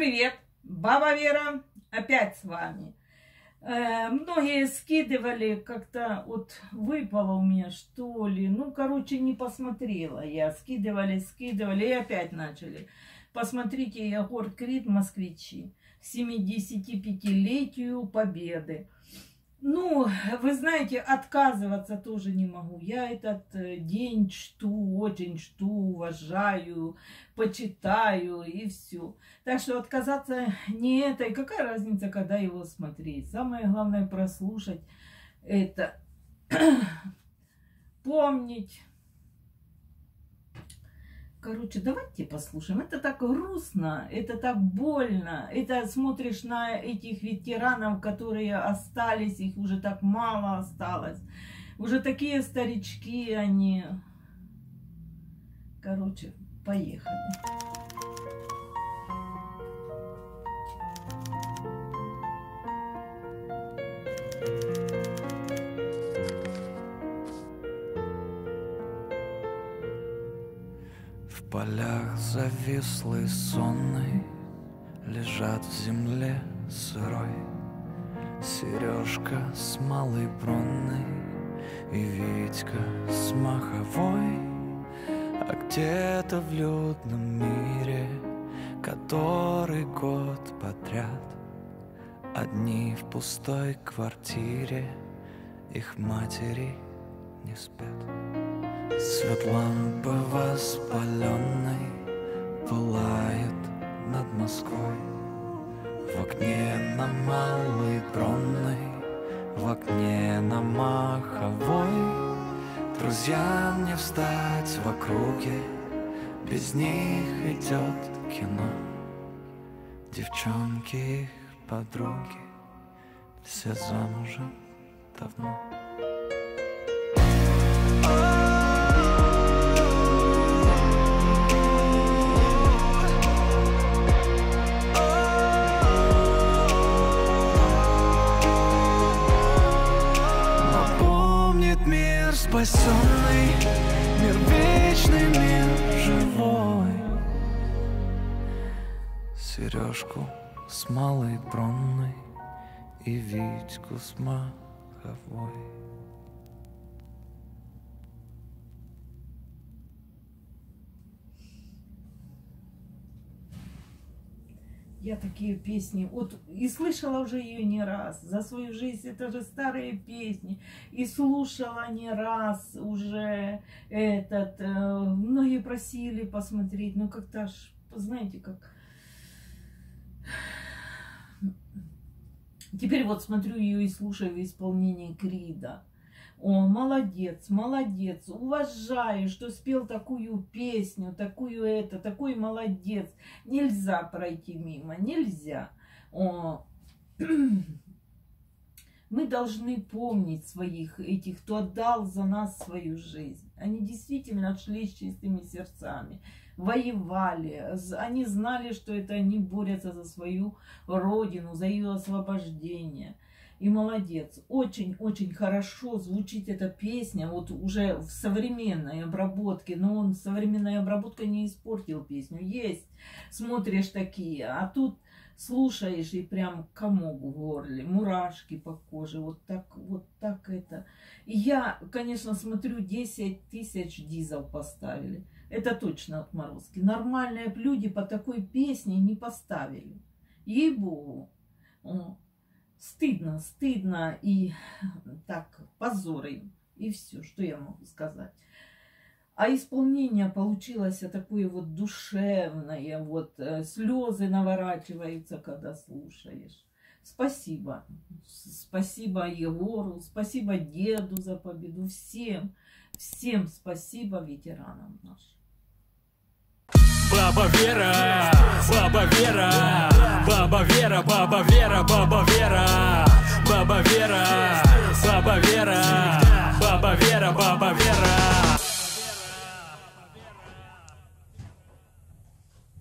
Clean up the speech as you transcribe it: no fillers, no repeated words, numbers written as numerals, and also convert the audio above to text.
привет! Баба Вера опять с вами. Многие скидывали, как-то вот выпало у меня, что ли. Ну, короче, не посмотрела я. Скидывали и опять начали. Посмотрите, Егор Крид, москвичи. 75-летию Победы. Ну, вы знаете, отказываться тоже не могу. Я этот день чту, очень чту, уважаю, почитаю и все. Так что отказаться не это. И какая разница, когда его смотреть? Самое главное прослушать это, помнить. Короче, давайте послушаем. Это так грустно, это так больно. Это смотришь на этих ветеранов, которые остались, их уже так мало осталось. Уже такие старички они. Короче, поехали. В полях завислый сонный лежат в земле сырой Сережка с малой бронной и Витька с маховой. А где-то в людном мире, который год подряд одни в пустой квартире, их матери не спят. Свет лампы воспаленной пылает над Москвой. В окне на Малой Бронной, в окне на Маховой. Друзьям не встать в округе, без них идет кино. Девчонки их подруги, все замужем давно. Спасенный мир, вечный мир живой. Сережку с малой бронной и Витьку с маховой. Я такие песни, вот и слышала уже ее не раз, за свою жизнь это же старые песни, и слушала не раз уже этот, многие просили посмотреть, но как-то аж, знаете, как... Теперь вот смотрю ее и слушаю в исполнении Крида. О, молодец, молодец, уважаю, что спел такую песню, такой молодец. Нельзя пройти мимо, нельзя. О, мы должны помнить своих этих, кто отдал за нас свою жизнь. Они действительно шли с чистыми сердцами, воевали, они знали, что это они борются за свою родину, за ее освобождение. И молодец. Очень-очень хорошо звучит эта песня, вот уже в современной обработке. Но он современная обработка не испортил песню. Есть, смотришь такие, а тут слушаешь и прям комок в горле, мурашки по коже, вот так это. И я, конечно, смотрю, 10 тысяч дизов поставили. Это точно отморозки. Нормальные люди по такой песне не поставили. Ей-богу. Стыдно, стыдно, и так, позор им, и все, что я могу сказать. А исполнение получилось такое вот душевное, вот слезы наворачиваются, когда слушаешь. Спасибо, спасибо Егору, спасибо деду за победу, всем спасибо ветеранам нашим. Баба Вера, Баба Вера, Баба Вера, Баба Вера, Баба Вера, Баба Вера, Баба Вера, Баба Вера, Баба Вера.